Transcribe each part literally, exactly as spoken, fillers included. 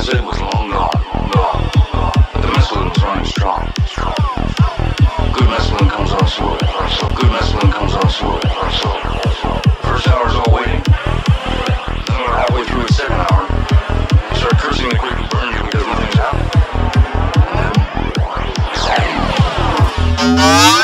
said was long gone, long gone, long gone. But the mescaline was running strong. Good mescaline comes on slow. Good mescaline comes on slow. First hour's all waiting. Then we're halfway through the second hour. You start cursing the quick burn you because nothing's happening. And then...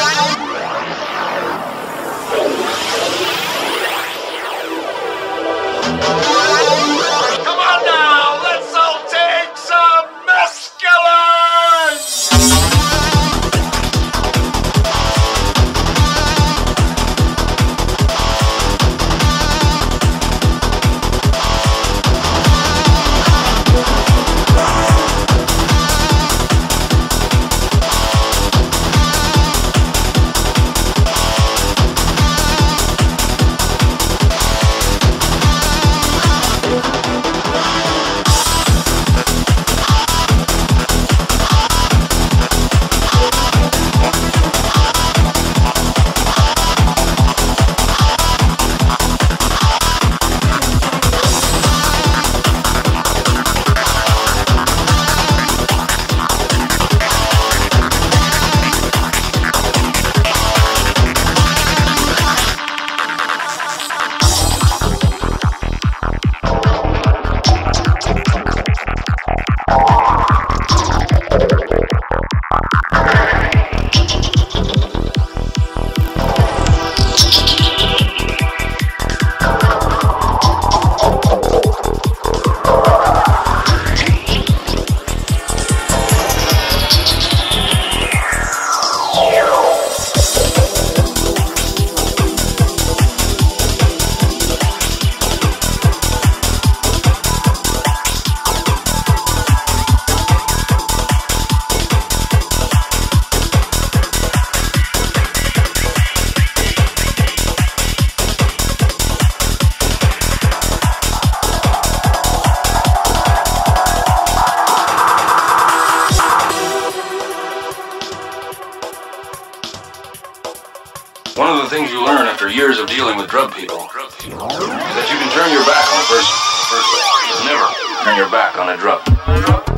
One of the things you learn after years of dealing with drug people is that you can turn your back on a person, but never turn your back on a drug.